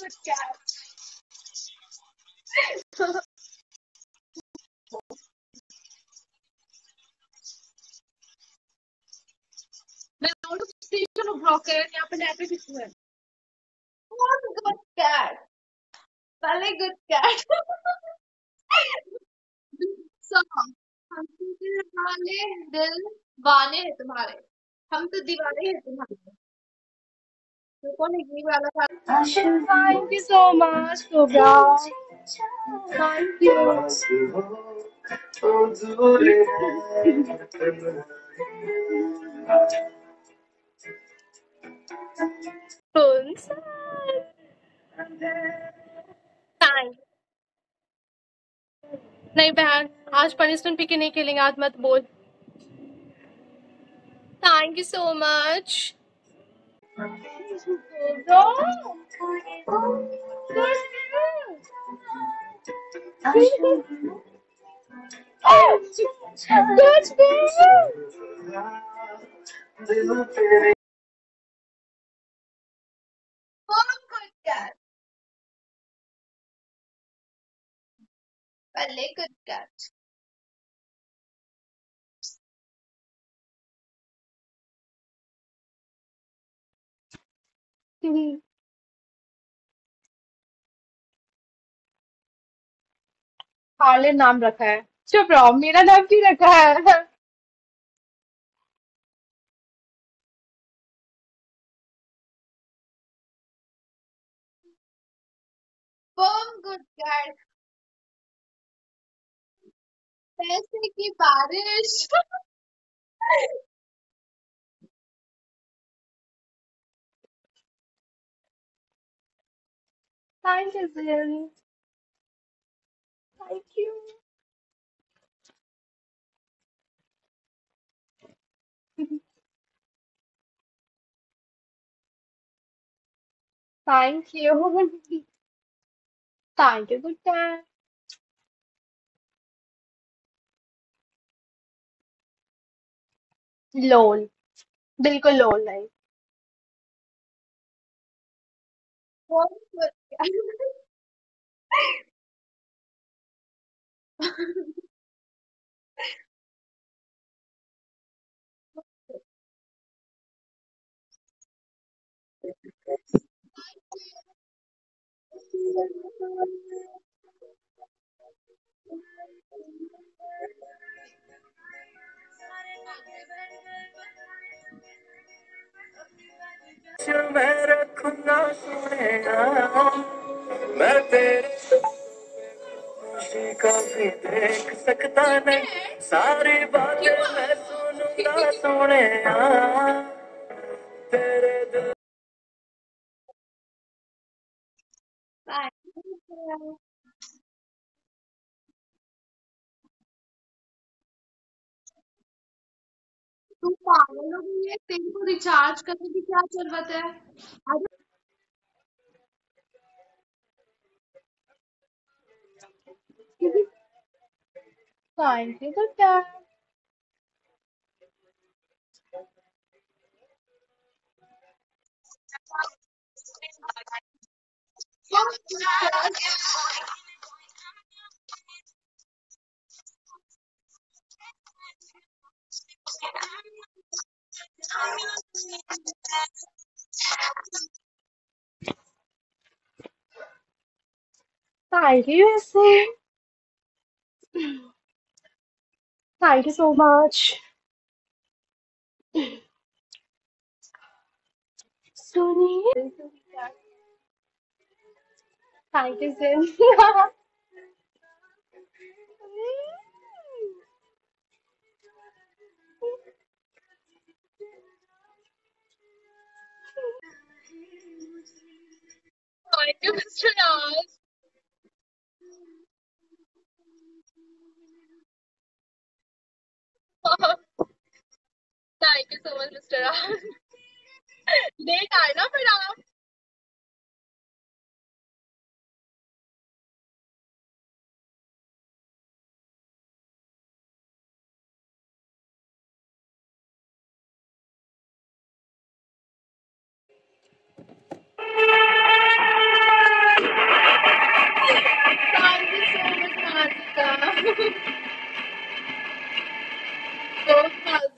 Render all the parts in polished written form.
good cat. मैं out of station of rocket यहाँ पे नेट पे किसको है? What a good cat. पहले good cat. So, हम तुझे वाले दिल वाने हैं तुम्हारे, हम तो दीवाने हैं तुम्हारे। तो कौन है ये वाला था? Thank you so much, Cobra. Thank you. कौन सा? Thank नहीं बहन, आज पनिशमेंट पी के नहीं खेलेंगे, आज मत बोल। Thank you so much. पहले good cat. हार्लेन नाम रखा है। चुप रहो, मेरा नाम क्यों रखा है? Boom, good cat. पैसे की बारिश। Thank you, Zin. Thank you. Thank you. Thank you, good cat. लोल, बिल्कुल लोल नहीं। Boom, good cat. मैं रखूंगा सोनेया, मैं तेरे खुशी कभी देख सकता नहीं, सारी बातें मैं सुनूंगा सोनेया, तेरे दिल। तू पागल हो गई है, तेरे को रिचार्ज करने की क्या जरूरत है? अरे थैंक यू तो क्या? Thank you, USA. Thank you so much. Sunny. Thank you, Sin. Thank you, Mr. Naz. Thank you so much, Mr. Naz. Late आए ना फिर आप।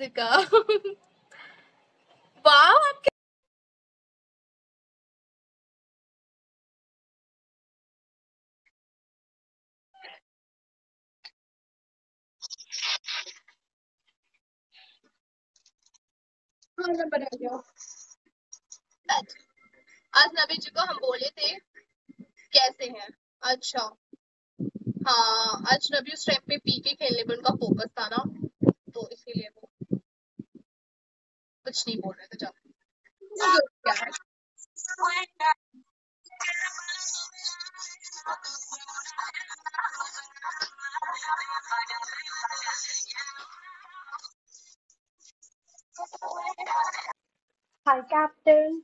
जैसिका। वाह आप हाँ मैं बना गया। आज नबी जी को हम बोले थे कैसे हैं। अच्छा। हाँ आज नबी उस टाइम पे पी के खेलने पे उनका फोकस था ना, तो इसीलिए वो कुछ नहीं बोल रहे थे। चलो जो क्या है। Hi, Captain.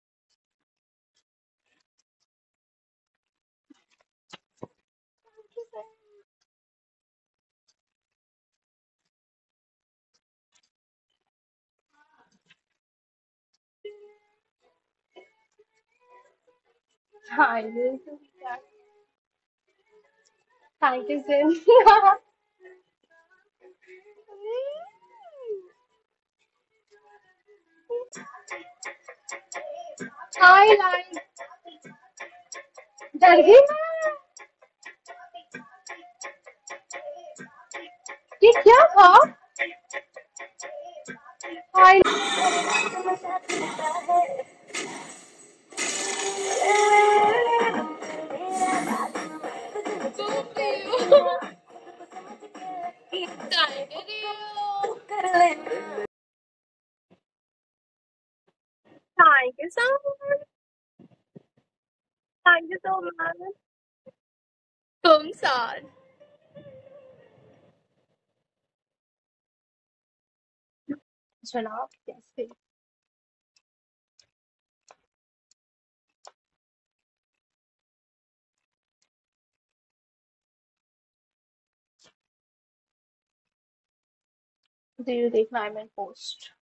Hi, this is Thank you, Sin. Hi, Light. डर गई मैं। ये क्या था? हाय। Thank you so much. Thank you so much. तुम साथ जनाब कैसे? Do you देखना है मैं पोस्ट?